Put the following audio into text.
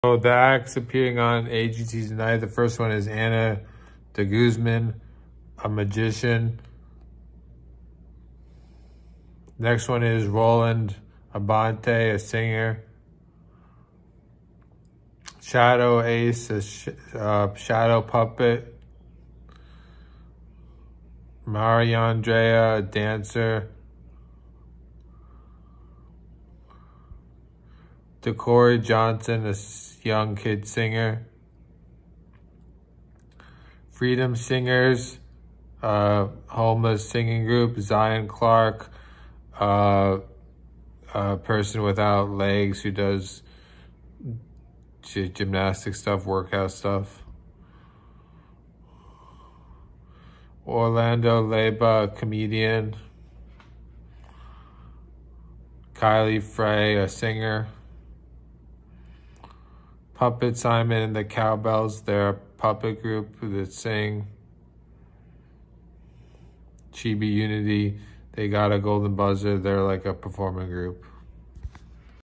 So the acts appearing on AGT tonight, the first one is Anna de Guzman, a magician. Next one is Roland Abante, a singer. Shadow Ace, a shadow puppet. Mariandrea, a dancer. DeCorey Johnson, a young kid singer. Freedom Singers, homeless singing group. Zion Clark, a person without legs who does gymnastic stuff, workout stuff. Orlando Leba, a comedian. Kylie Frey, a singer. Puppet Simon and the Cowbells, they're a puppet group that sing. Chibi Unity, they got a golden buzzer, they're like a performing group.